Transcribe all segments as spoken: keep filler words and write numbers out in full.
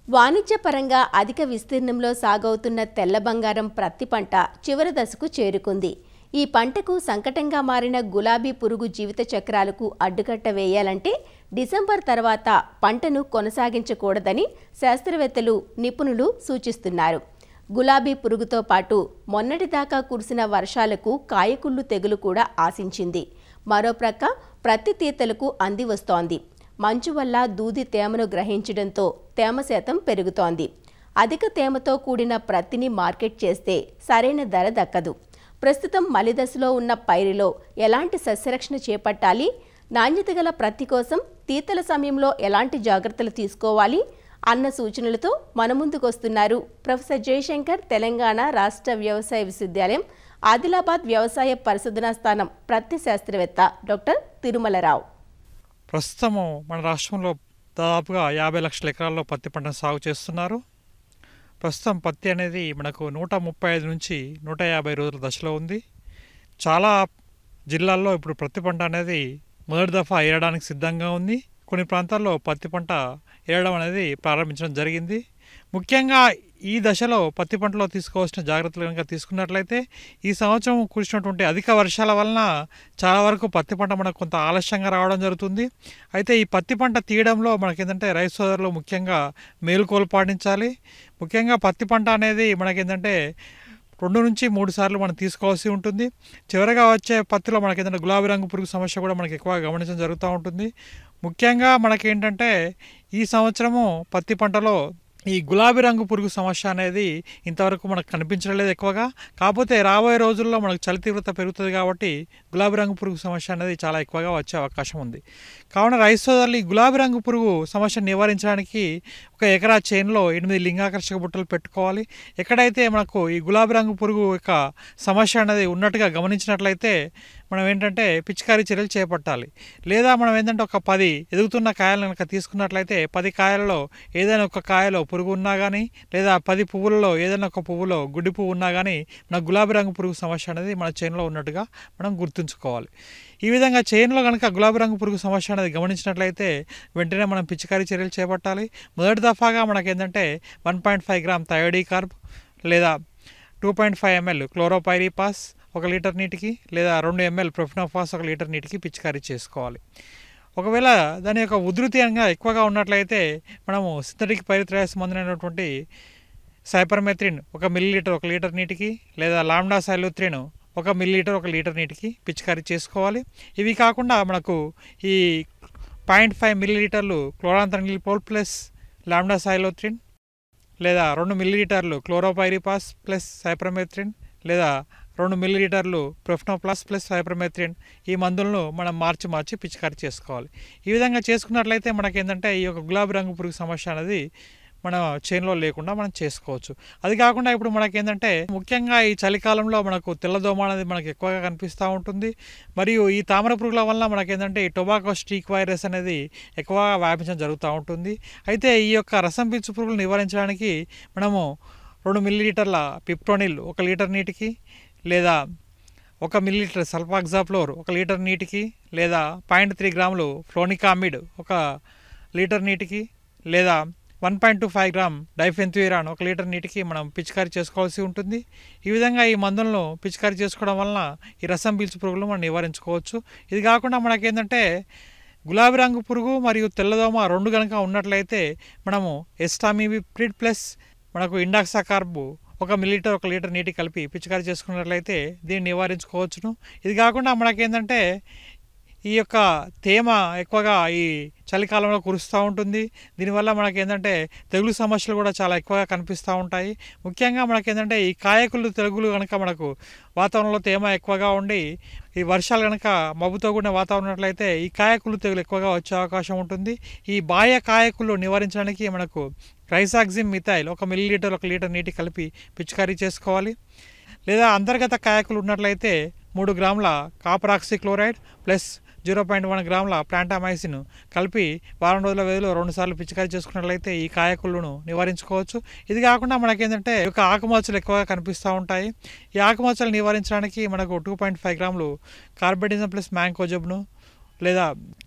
వాణిజ్యపరంగా అధిక విస్తీర్ణంలో సాగవుతున్న తెల్ల బంగారం ప్రత్తి పంట చివరి దశకు చేరుకుంది. ఈ పంటకు సంకటంగా మారిన గులాబీ పురుగు జీవిత చక్రాలకు అడ్డుకట్ట వేయాలంటే డిసెంబర్ తర్వాత పంటను కొనసాగించకూడదని శాస్త్రవేత్తలు, నిపుణులు సూచిస్తున్నారు. గులాబీ పురుగుతో పాటు మొన్నటిదాకా కురిసిన వర్షాలకు కాయకుళ్ళు తెగులు కూడా ఆశించింది. మరోప్రక్క ప్రత్తి తీతలకు అంది వస్తోంది. మంచు వల్ల దూది తేమను గ్రహించడంతో తేమ శాతం పెరుగుతోంది. అధిక తేమతో కూడిన ప్రత్తిని మార్కెట్ చేస్తే సరైన ధర దక్కదు. ప్రస్తుతం మలిదశలో ఉన్న పైరులో ఎలాంటి సస్యరక్షణ చేపట్టాలి, నాణ్యత గల ప్రత్తి కోసం తీతల సమయంలో ఎలాంటి జాగ్రత్తలు తీసుకోవాలి అన్న సూచనలతో మన ముందుకొస్తున్నారు ప్రొఫెసర్ జయశంకర్, తెలంగాణ రాష్ట్ర వ్యవసాయ విశ్వవిద్యాలయం ఆదిలాబాద్ వ్యవసాయ పరిశోధనా స్థానం ప్రత్తి శాస్త్రవేత్త డాక్టర్ తిరుమలరావు. ప్రస్తుతము మన రాష్ట్రంలో దాదాపుగా యాభై లక్షల ఎకరాల్లో పత్తి పంటను సాగు చేస్తున్నారు. ప్రస్తుతం పత్తి అనేది మనకు నూట ముప్పై ఐదు నుంచి నూట యాభై రోజుల దశలో ఉంది. చాలా జిల్లాల్లో ఇప్పుడు పత్తి పంట అనేది మొదటి దఫా ఏరడానికి సిద్ధంగా ఉంది. కొన్ని ప్రాంతాల్లో పత్తి పంట ఏరడం అనేది ప్రారంభించడం జరిగింది. ముఖ్యంగా ఈ దశలో పత్తి పంటలో తీసుకోవాల్సిన జాగ్రత్తలు కనుక తీసుకున్నట్లయితే ఈ సంవత్సరం కురిసినటువంటి అధిక వర్షాల వలన చాలా వరకు పత్తి పంట మనకు కొంత ఆలస్యంగా రావడం జరుగుతుంది. అయితే ఈ పత్తి పంట తీయడంలో మనకేంటంటే రైతు సోదరులు ముఖ్యంగా మేలుకోలు పాటించాలి. ముఖ్యంగా పత్తి పంట అనేది మనకేంటంటే రెండు నుంచి మూడు సార్లు మనం తీసుకోవాల్సి ఉంటుంది. చివరిగా వచ్చే పత్తిలో మనకేంటంటే గులాబీ రంగు పురుగు సమస్య కూడా మనకి ఎక్కువగా గమనించడం జరుగుతూ ఉంటుంది. ముఖ్యంగా మనకేంటంటే ఈ సంవత్సరము పత్తి పంటలో ఈ గులాబీ రంగు పురుగు సమస్య అనేది ఇంతవరకు మనకు కనిపించడం లేదు ఎక్కువగా. కాకపోతే రాబోయే రోజుల్లో మనకు చలి తీవ్రత పెరుగుతుంది కాబట్టి గులాబీ రంగు పురుగు సమస్య అనేది చాలా ఎక్కువగా వచ్చే అవకాశం ఉంది. కావున రైతు సోదరులు ఈ గులాబీ రంగు పురుగు సమస్యను నివారించడానికి ఒక ఎకరా చేనులో ఎనిమిది లింగాకర్షక బుట్టలు పెట్టుకోవాలి. ఎక్కడైతే మనకు ఈ గులాబీ రంగు పురుగు యొక్క సమస్య అనేది ఉన్నట్టుగా గమనించినట్లయితే మనం ఏంటంటే పిచికారీ చర్యలు చేపట్టాలి. లేదా మనం ఏంటంటే ఒక పది ఎదుగుతున్న కాయలను కనుక తీసుకున్నట్లయితే పది కాయలలో ఏదైనా ఒక కాయలో పురుగు ఉన్నా కానీ, లేదా పది పువ్వులలో ఏదైనా ఒక పువ్వులో గుడ్డి పువ్వు ఉన్నా కానీ మన గులాబీ రంగు పురుగు సమస్య అనేది మన చేనులో ఉన్నట్టుగా మనం గుర్తుంచుకోవాలి. ఈ విధంగా చేనులో కనుక గులాబీ రంగు పురుగు సమస్య అనేది గమనించినట్లయితే వెంటనే మనం పిచికారీ చర్యలు చేపట్టాలి. మొదటి దఫాగా మనకేంటంటే one point five gram thiodicarb లేదా two point five ML chlorpyrifos ఒక లీటర్ నీటికి, లేదా రెండు ఎంఎల్ ప్రొఫినోఫాస్ ఒక లీటర్ నీటికి పిచికారీ చేసుకోవాలి. ఒకవేళ దాని యొక్క ఉధృతి అనగా ఎక్కువగా ఉన్నట్లయితే మనము సింథటిక్ పైరిథ్రాయిడ్స్ మందునైనటువంటి సైపర్మెథ్రిన్ ఒక మిల్లీలీటర్ ఒక లీటర్ నీటికి, లేదా లాంబ్డా సైలోత్రిన్ ఒక మిల్లీలీటర్ ఒక లీటర్ నీటికి పిచికారీ చేసుకోవాలి. ఇవి కాకుండా మనకు ఈ పాయింట్ ఫైవ్ మిల్లీలీటర్లు క్లోరాంథనిలిపోల్ ప్లస్ లాంబ్డా సైలోత్రిన్, లేదా రెండు మిల్లీలీటర్లు క్లోరోపైరిపాస్ ప్లస్ సైపర్మెథ్రిన్, లేదా రెండు మిల్లీలీటర్లు ప్రొఫినోప్లాస్ ప్లస్ సైపర్మెథ్రిన్ ఈ మందులను మనం మార్చి మార్చి పిచికారీ చేసుకోవాలి. ఈ విధంగా చేసుకున్నట్లయితే మనకేంటంటే ఈ యొక్క గులాబీ రంగు పురుగు సమస్య అనేది మన చేనులో లేకుండా మనం చేసుకోవచ్చు. అది కాకుండా ఇప్పుడు మనకేంటంటే ముఖ్యంగా ఈ చలికాలంలో మనకు తెల్లదోమ అనేది మనకు ఎక్కువగా కనిపిస్తూ ఉంటుంది. మరియు ఈ తామర పురుగుల వల్ల మనకేంటంటే ఈ టొబాకో స్ట్రీక్ వైరస్ అనేది ఎక్కువగా వ్యాపించడం జరుగుతూ ఉంటుంది. అయితే ఈ యొక్క రసం పీల్చు పురుగులు నివారించడానికి మనము రెండు మిల్లీలీటర్ల పిప్టోనిల్ ఒక లీటర్ నీటికి, లేదా ఒక మిల్లీలీటర్ సల్ఫాక్సాఫ్లోర్ ఒక లీటర్ నీటికి, లేదా పాయింట్ త్రీ గ్రాములు ఫ్లోనికామిడ్ ఒక లీటర్ నీటికి, లేదా one point two five gram diafenthiuron ఒక లీటర్ నీటికి మనం పిచికారీ చేసుకోవాల్సి ఉంటుంది. ఈ విధంగా ఈ మందులను పిచికారీ చేసుకోవడం వలన ఈ రసం పీల్చు పురుగులు మనం నివారించుకోవచ్చు. ఇది కాకుండా మనకేంటంటే గులాబీ రంగు పురుగు మరియు తెల్లదోమ రెండు కనుక ఉన్నట్లయితే మనము ఎస్టామివిప్రిడ్ ప్లస్ మనకు ఇండాక్సాకార్బ్ ఒక మిల్లీలీటర్ ఒక లీటర్ నీటి కలిపి పిచికారీ చేసుకున్నట్లయితే దీన్ని నివారించుకోవచ్చును. ఇది కాకుండా మనకేంటంటే ఈ యొక్క తేమ ఎక్కువగా ఈ చలికాలంలో కురుస్తూ ఉంటుంది. దీనివల్ల మనకేంటంటే తెగులు సమస్యలు కూడా చాలా ఎక్కువగా కనిపిస్తూ ఉంటాయి. ముఖ్యంగా మనకేంటంటే ఈ కాయకులు తెగులు కనుక మనకు వాతావరణంలో తేమ ఎక్కువగా ఉండి ఈ వర్షాలు కనుక మబ్బుతో కూడిన వాతావరణం ఉన్నట్లయితే ఈ కాయకులు తెగులు ఎక్కువగా వచ్చే అవకాశం ఉంటుంది. ఈ బాహ్య కాయకులు నివారించడానికి మనకు ట్రైసాక్సిమ్ మిథైల్ ఒక మిల్లీలీటర్ ఒక లీటర్ నీటి కలిపి పిచికారీ చేసుకోవాలి. లేదా అంతర్గత కాయకులు ఉన్నట్లయితే మూడు గ్రాముల copper oxychloride plus zero point one గ్రాముల ప్లాంటామైసిన్ కలిపి వారం రోజుల వ్యవధిలో రెండు సార్లు పిచికారీ చేసుకున్నట్లయితే ఈ కాయకులను నివారించుకోవచ్చు. ఇది కాకుండా మనకేంటంటే ఒక ఆకుమచ్చలు ఎక్కువగా కనిపిస్తూ ఉంటాయి. ఈ ఆకుమచ్చలు నివారించడానికి మనకు టూ పాయింట్ ఫైవ్ గ్రాములు కార్బెడిజం ప్లస్ మ్యాంకోజబ్ను లేదా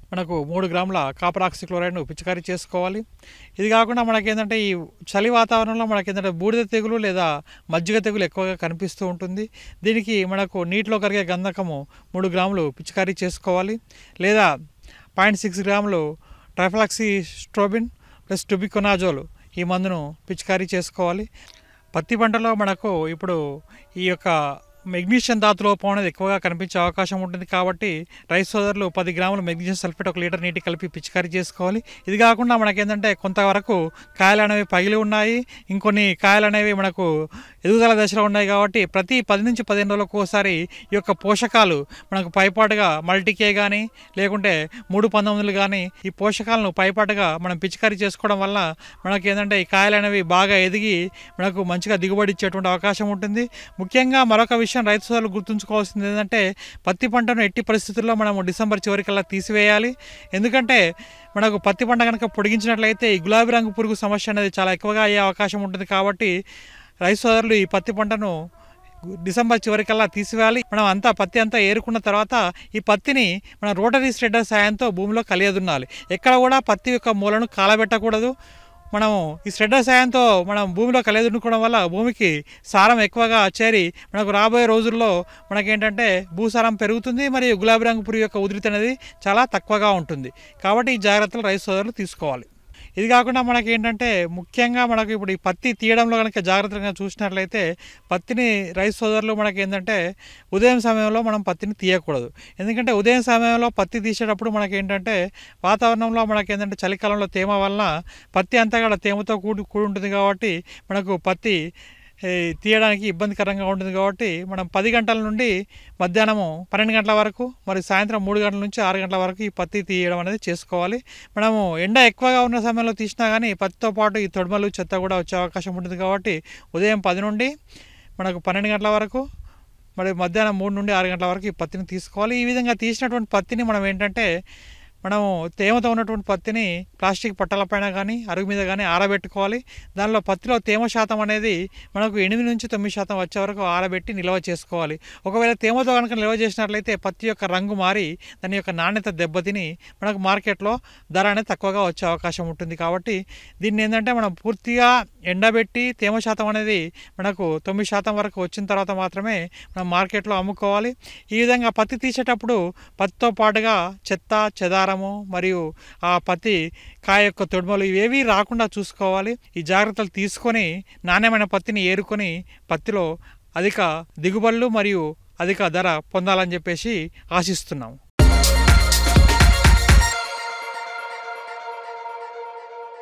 మనకు మూడు గ్రాముల కాపర్ ఆక్సిక్లోరైడ్ను పిచికారీ చేసుకోవాలి. ఇది కాకుండా మనకేంటంటే ఈ చలి వాతావరణంలో మనకేంటంటే బూడిద తెగులు లేదా మజ్జిగ తెగులు ఎక్కువగా కనిపిస్తూ ఉంటుంది. దీనికి మనకు నీటిలో కరిగే గంధకము మూడు గ్రాములు పిచికారీ చేసుకోవాలి. లేదా పాయింట్ సిక్స్ గ్రాములు ట్రైఫ్లాక్సిస్ట్రోబిన్ ప్లస్ టుబికొనాజోల్ ఈ మందును పిచికారీ చేసుకోవాలి. పత్తి పంటలో మనకు ఇప్పుడు ఈ యొక్క మెగ్నీషియం ధాతు లోపం అనేది ఎక్కువగా కనిపించే అవకాశం ఉంటుంది. కాబట్టి రైతు సోదరులు పది గ్రాములు మెగ్నీషియం సల్ఫేట్ ఒక లీటర్ నీటి కలిపి పిచికారీ చేసుకోవాలి. ఇది కాకుండా మనకేంటంటే కొంతవరకు కాయలు అనేవి పగిలి ఉన్నాయి, ఇంకొన్ని కాయలు అనేవి మనకు ఎదుగుదల దశలో ఉన్నాయి. కాబట్టి ప్రతి పది నుంచి పదిహేను రోజులకు ఒకసారి ఈ యొక్క పోషకాలు మనకు పైపాటుగా మల్టీకే కానీ లేకుంటే మూడు పంతొమ్మిదిలు కానీ ఈ పోషకాలను పైపాటుగా మనం పిచికారీ చేసుకోవడం వల్ల మనకేంటంటే ఈ కాయలు అనేవి బాగా ఎదిగి మనకు మంచిగా దిగుబడి ఇచ్చేటువంటి అవకాశం ఉంటుంది. ముఖ్యంగా మరొక విషయం రైతు సోదరులు గుర్తుంచుకోవాల్సింది ఏంటంటే పత్తి పంటను ఎట్టి పరిస్థితుల్లో మనము డిసెంబర్ చివరికల్లా తీసివేయాలి. ఎందుకంటే మనకు పత్తి పంట కనుక పొడిగించినట్లయితే ఈ గులాబీ రంగు పురుగు సమస్య అనేది చాలా ఎక్కువగా అయ్యే అవకాశం ఉంటుంది. కాబట్టి రైతు సోదరులు ఈ పత్తి పంటను డిసెంబర్ చివరికల్లా తీసివేయాలి. మనం అంతా పత్తి అంతా ఏరుకున్న తర్వాత ఈ పత్తిని మనం రోటరీ స్ప్రెడర్ సాయంతో భూమిలో కలియదున్నాలి. ఎక్కడ కూడా పత్తి యొక్క మూలను కాలబెట్టకూడదు. మనము ఈ స్ప్రెడర్ సాయంతో మనం భూమిలో కలియదున్నుకోవడం వల్ల భూమికి సారం ఎక్కువగా చేరి మనకు రాబోయే రోజుల్లో మనకేంటంటే భూసారం పెరుగుతుంది, మరియు గులాబీ రంగు పురుగు యొక్క ఉధృతి అనేది చాలా తక్కువగా ఉంటుంది. కాబట్టి ఈ జాగ్రత్తలు రైతు సోదరులు తీసుకోవాలి. ఇది కాకుండా మనకి ఏంటంటే ముఖ్యంగా మనకు ఇప్పుడు ఈ పత్తి తీయడంలో కనుక జాగ్రత్తగా చూసినట్లయితే పత్తిని రైతు సోదరులు మనకి ఏంటంటే ఉదయం సమయంలో మనం పత్తిని తీయకూడదు. ఎందుకంటే ఉదయం సమయంలో పత్తి తీసేటప్పుడు మనకి ఏంటంటే వాతావరణంలో మనకి ఏంటంటే చలికాలంలో తేమ వలన పత్తి అంతా కూడా తేమతో కూడి కూడి ఉంటుంది. కాబట్టి మనకు పత్తి తీయడానికి ఇబ్బందికరంగా ఉంటుంది. కాబట్టి మనం పది గంటల నుండి మధ్యాహ్నము పన్నెండు గంటల వరకు మరి సాయంత్రం మూడు గంటల నుంచి ఆరు గంటల వరకు ఈ పత్తి తీయడం అనేది చేసుకోవాలి. మనము ఎండ ఎక్కువగా ఉన్న సమయంలో తీసినా కానీ పత్తితో పాటు ఈ తొడిమలు చెత్త కూడా వచ్చే అవకాశం ఉంటుంది. కాబట్టి ఉదయం పది నుండి మనకు పన్నెండు గంటల వరకు మరి మధ్యాహ్నం మూడు నుండి ఆరు గంటల వరకు ఈ పత్తిని తీసుకోవాలి. ఈ విధంగా తీసినటువంటి పత్తిని మనం ఏంటంటే మనము తేమతో ఉన్నటువంటి పత్తిని ప్లాస్టిక్ పట్టలపైన కానీ అరుగు మీద కానీ ఆరబెట్టుకోవాలి. దానిలో పత్తిలో తేమ శాతం అనేది మనకు ఎనిమిది నుంచి తొమ్మిది శాతం వచ్చే వరకు ఆరబెట్టి నిల్వ చేసుకోవాలి. ఒకవేళ తేమతో కనుక నిల్వ చేసినట్లయితే పత్తి యొక్క రంగు మారి దాని యొక్క నాణ్యత దెబ్బతిని మనకు మార్కెట్లో ధర అనేది తక్కువగా వచ్చే అవకాశం ఉంటుంది. కాబట్టి దీన్ని ఏంటంటే మనం పూర్తిగా ఎండబెట్టి తేమ శాతం అనేది మనకు తొమ్మిది శాతం వరకు వచ్చిన తర్వాత మాత్రమే మనం మార్కెట్లో అమ్ముకోవాలి. ఈ విధంగా పత్తి తీసేటప్పుడు పత్తితో పాటుగా చెత్త చెదారము మరియు ఆ పత్తి కాయ యొక్క తొడుమలు ఇవేవి రాకుండా చూసుకోవాలి. ఈ జాగ్రత్తలు తీసుకొని నాణ్యమైన పత్తిని ఏరుకొని పత్తిలో అధిక దిగుబడులు మరియు అధిక ధర పొందాలని చెప్పేసి ఆశిస్తున్నాము.